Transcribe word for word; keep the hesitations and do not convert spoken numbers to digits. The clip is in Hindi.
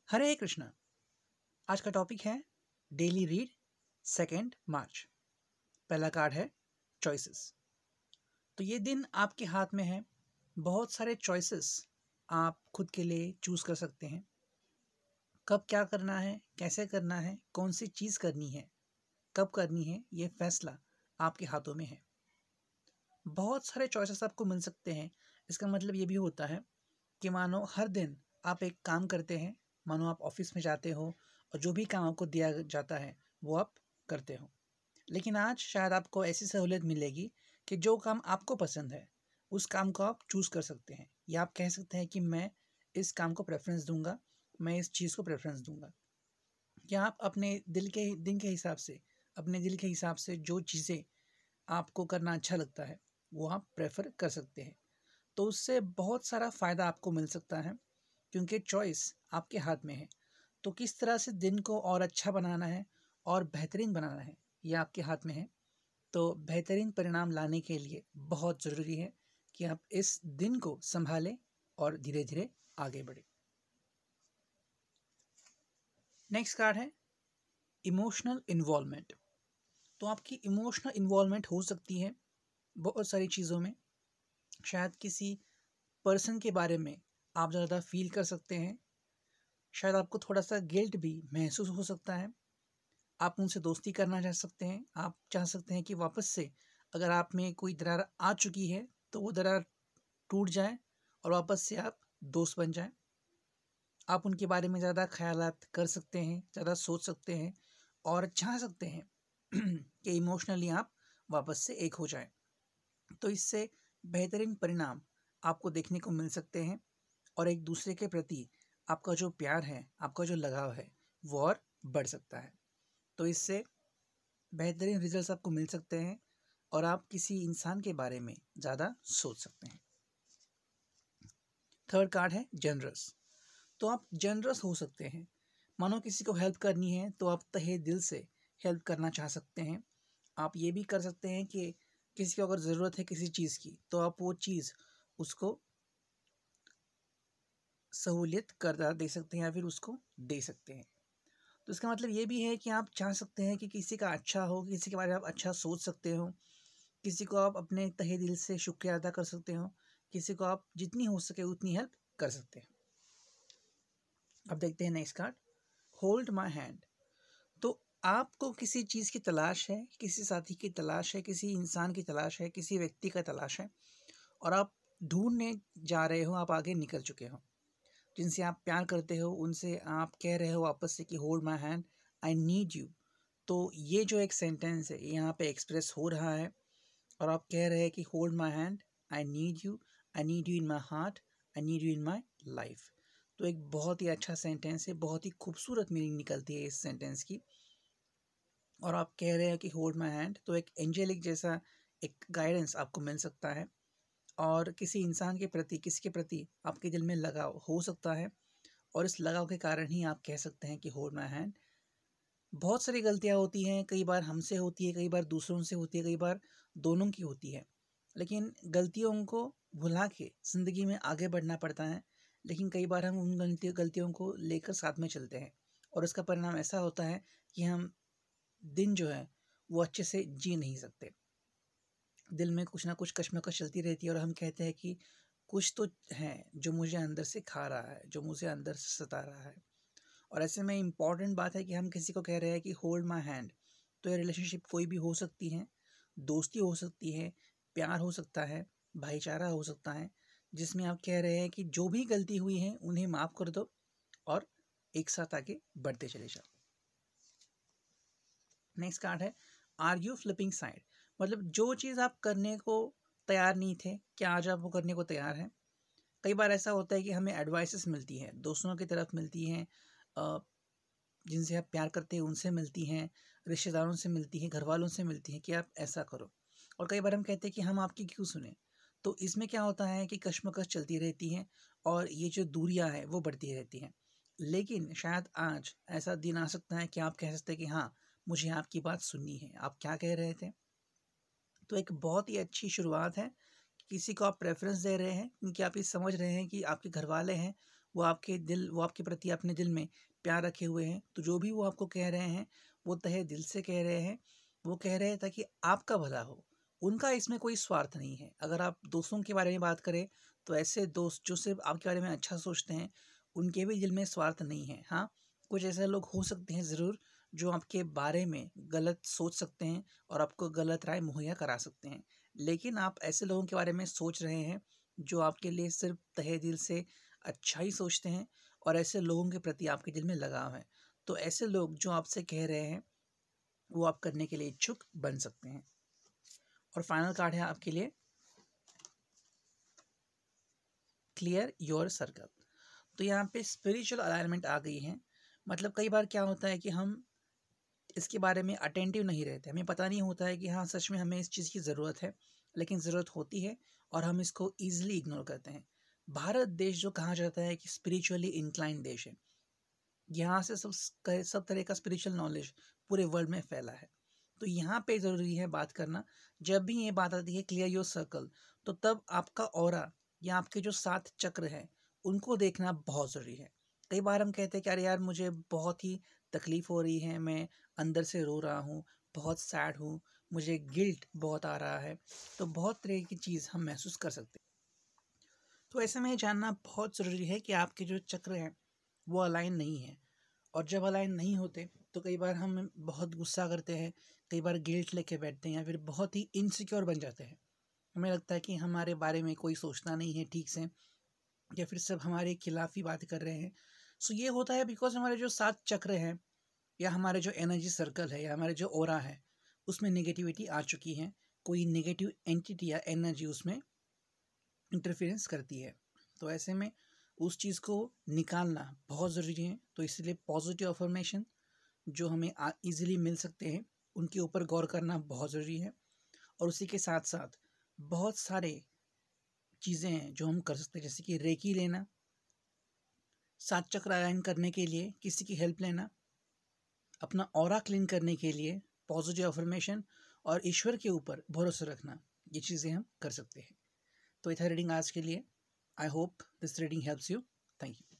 हरे कृष्णा। आज का टॉपिक है डेली रीड सेकेंड मार्च। पहला कार्ड है चॉइसेस। तो ये दिन आपके हाथ में है। बहुत सारे चॉइसेस आप खुद के लिए चूज कर सकते हैं। कब क्या करना है, कैसे करना है, कौन सी चीज़ करनी है, कब करनी है, ये फैसला आपके हाथों में है। बहुत सारे चॉइसेस आपको मिल सकते हैं। इसका मतलब ये भी होता है कि मानो हर दिन आप एक काम करते हैं, मानो आप ऑफिस में जाते हो और जो भी काम आपको दिया जाता है वो आप करते हो। लेकिन आज शायद आपको ऐसी सहूलियत मिलेगी कि जो काम आपको पसंद है उस काम को आप चूज़ कर सकते हैं, या आप कह सकते हैं कि मैं इस काम को प्रेफरेंस दूंगा, मैं इस चीज़ को प्रेफरेंस दूंगा। या आप अपने दिल के दिन के हिसाब से अपने दिल के हिसाब से जो चीज़ें आपको करना अच्छा लगता है वो आप प्रेफर कर सकते हैं। तो उससे बहुत सारा फ़ायदा आपको मिल सकता है, क्योंकि चॉइस आपके हाथ में है। तो किस तरह से दिन को और अच्छा बनाना है और बेहतरीन बनाना है ये आपके हाथ में है। तो बेहतरीन परिणाम लाने के लिए बहुत ज़रूरी है कि आप इस दिन को संभालें और धीरे धीरे आगे बढ़ें। नेक्स्ट कार्ड है इमोशनल इन्वॉल्वमेंट। तो आपकी इमोशनल इन्वॉल्वमेंट हो सकती है बहुत सारी चीज़ों में। शायद किसी पर्सन के बारे में आप ज़्यादा फील कर सकते हैं। शायद आपको थोड़ा सा गिल्ट भी महसूस हो सकता है। आप उनसे दोस्ती करना चाह सकते हैं। आप चाह सकते हैं कि वापस से अगर आप में कोई दरार आ चुकी है तो वो दरार टूट जाए और वापस से आप दोस्त बन जाएं। आप उनके बारे में ज़्यादा ख्यालात कर सकते हैं, ज़्यादा सोच सकते हैं और चाह सकते हैं कि इमोशनली आप वापस से एक हो जाएं। तो इससे बेहतरीन परिणाम आपको देखने को मिल सकते हैं और एक दूसरे के प्रति आपका जो प्यार है, आपका जो लगाव है वो और बढ़ सकता है। तो इससे बेहतरीन रिजल्ट्स आपको मिल सकते हैं और आप किसी इंसान के बारे में ज़्यादा सोच सकते हैं। थर्ड कार्ड है जनरस। तो आप जनरस हो सकते हैं। मानो किसी को हेल्प करनी है तो आप तहे दिल से हेल्प करना चाह सकते हैं। आप ये भी कर सकते हैं कि किसी को अगर ज़रूरत है किसी चीज़ की तो आप वो चीज़ उसको सहूलियत कर दे सकते हैं या फिर उसको दे सकते हैं। तो इसका मतलब ये भी है कि आप चाह सकते हैं कि किसी का अच्छा हो, किसी के बारे में आप अच्छा सोच सकते हो, किसी को आप अपने तहे दिल से शुक्रिया अदा कर सकते हो, किसी को आप जितनी हो सके उतनी हेल्प कर सकते हैं। अब देखते हैं next card, hold my hand. तो आपको किसी चीज़ की तलाश है, किसी साथी की तलाश है, किसी इंसान की तलाश है, किसी व्यक्ति का तलाश है और आप ढूंढने जा रहे हो, आप आगे निकल चुके हो। जिनसे आप प्यार करते हो उनसे आप कह रहे हो वापस से कि hold my hand, I need you. तो ये जो एक सेंटेंस है यहाँ पे एक्सप्रेस हो रहा है और आप कह रहे हैं कि hold my hand, I need you, I need you in my heart, I need you in my life. तो एक बहुत ही अच्छा सेंटेंस है, बहुत ही खूबसूरत मीनिंग निकलती है इस सेंटेंस की। और आप कह रहे हैं कि होल्ड माई हैंड, तो एक एंजेलिक जैसा एक गाइडेंस आपको मिल सकता है और किसी इंसान के प्रति, किसी के प्रति आपके दिल में लगाव हो सकता है और इस लगाव के कारण ही आप कह सकते हैं कि होल्ड माई हैंड। बहुत सारी गलतियाँ होती हैं, कई बार हमसे होती है, कई बार दूसरों से होती है, कई बार दोनों की होती है। लेकिन गलतियों को भुला के ज़िंदगी में आगे बढ़ना पड़ता है। लेकिन कई बार हम उन गलती गलतियों को लेकर साथ में चलते हैं और इसका परिणाम ऐसा होता है कि हम दिन जो है वो अच्छे से जी नहीं सकते। दिल में कुछ ना कुछ कश्मकश चलती रहती है और हम कहते हैं कि कुछ तो है जो मुझे अंदर से खा रहा है, जो मुझे अंदर से सता रहा है। और ऐसे में इम्पॉर्टेंट बात है कि हम किसी को कह रहे हैं कि होल्ड माई हैंड। तो ये रिलेशनशिप कोई भी हो सकती है, दोस्ती हो सकती है, प्यार हो सकता है, भाईचारा हो सकता है, जिसमें आप कह रहे हैं कि जो भी गलती हुई है उन्हें माफ़ कर दो और एक साथ आगे बढ़ते चले जाओ। नेक्स्ट कार्ड है आर यू फ्लिपिंग साइड। मतलब जो चीज़ आप करने को तैयार नहीं थे, क्या आज आप वो करने को तैयार हैं। कई बार ऐसा होता है कि हमें एडवाइसेस मिलती हैं, दोस्तों की तरफ मिलती हैं, जिनसे आप प्यार करते हैं उनसे मिलती हैं, रिश्तेदारों से मिलती हैं, घर वालों से मिलती हैं कि आप ऐसा करो। और कई बार हम कहते हैं कि हम आपकी क्यों सुने। तो इसमें क्या होता है कि कश्मकश चलती रहती है और ये जो दूरियां हैं वो बढ़ती रहती हैं। लेकिन शायद आज ऐसा दिन आ सकता है कि आप कह सकते हैं कि हाँ, मुझे आपकी बात सुननी है, आप क्या कह रहे थे। तो एक बहुत ही अच्छी शुरुआत है। किसी को आप प्रेफरेंस दे रहे हैं क्योंकि आप ये समझ रहे हैं कि आपके घर वाले हैं, वो आपके दिल वो आपके प्रति अपने दिल में प्यार रखे हुए हैं। तो जो भी वो आपको कह रहे हैं वो तहे दिल से कह रहे हैं, वो कह रहे हैं ताकि आपका भला हो। उनका इसमें कोई स्वार्थ नहीं है। अगर आप दोस्तों के बारे में बात करें तो ऐसे दोस्त जो सिर्फ आपके बारे में अच्छा सोचते हैं, उनके भी दिल में स्वार्थ नहीं है। हाँ, कुछ ऐसे लोग हो सकते हैं ज़रूर जो आपके बारे में गलत सोच सकते हैं और आपको गलत राय मुहैया करा सकते हैं, लेकिन आप ऐसे लोगों के बारे में सोच रहे हैं जो आपके लिए सिर्फ तहे दिल से अच्छा ही सोचते हैं और ऐसे लोगों के प्रति आपके दिल में लगाव है। तो ऐसे लोग जो आपसे कह रहे हैं वो आप करने के लिए इच्छुक बन सकते हैं। और फाइनल कार्ड है आपके लिए क्लियर योर सर्कल। तो यहाँ पे स्पिरिचुअल अलाइनमेंट आ गई है। मतलब कई बार क्या होता है कि हम इसके बारे में अटेंटिव नहीं रहते, हमें पता नहीं होता है कि हाँ सच में हमें इस चीज़ की ज़रूरत है, लेकिन ज़रूरत होती है और हम इसको ईजिली इग्नोर करते हैं। भारत देश जो कहा जाता है कि स्पिरिचुअली इंक्लाइन देश है, यहाँ से सब सब तरह का स्पिरिचुअल नॉलेज पूरे वर्ल्ड में फैला है। तो यहाँ पे ज़रूरी है बात करना, जब भी ये बात आती है क्लियर योर सर्कल, तो तब आपका ऑरा या आपके जो सात चक्र हैं उनको देखना बहुत ज़रूरी है। कई बार हम कहते हैं कि अरे यार मुझे बहुत ही तकलीफ़ हो रही है, मैं अंदर से रो रहा हूँ, बहुत सैड हूँ, मुझे गिल्ट बहुत आ रहा है। तो बहुत तरह की चीज़ हम महसूस कर सकते हैं। तो ऐसे में जानना बहुत ज़रूरी है कि आपके जो चक्र हैं वो अलाइन नहीं है। और जब अलाइन नहीं होते तो कई बार हम बहुत गुस्सा करते हैं, कई बार गिल्ट लेके बैठते हैं या फिर बहुत ही इनसिक्योर बन जाते हैं। हमें लगता है कि हमारे बारे में कोई सोचना नहीं है ठीक से, या फिर सब हमारे खिलाफ ही बात कर रहे हैं। सो ये होता है बिकॉज हमारे जो सात चक्र हैं या हमारे जो एनर्जी सर्कल है या हमारे जो ओरा है उसमें नेगेटिविटी आ चुकी है, कोई नेगेटिव एंटिटी या एनर्जी उसमें इंटरफेरेंस करती है। तो ऐसे में उस चीज़ को निकालना बहुत ज़रूरी है। तो इसलिए पॉजिटिव अफर्मेशन जो हमें ईजिली मिल सकते हैं उनके ऊपर गौर करना बहुत ज़रूरी है। और उसी के साथ साथ बहुत सारे चीज़ें हैं जो हम कर सकते हैं, जैसे कि रेकी लेना, सात चक्र अलाइन करने के लिए किसी की हेल्प लेना, अपना ऑरा क्लीन करने के लिए पॉजिटिव अफर्मेशन और ईश्वर के ऊपर भरोसा रखना, ये चीज़ें हम कर सकते हैं। तो ये था रीडिंग आज के लिए। I hope this reading helps you. Thank you.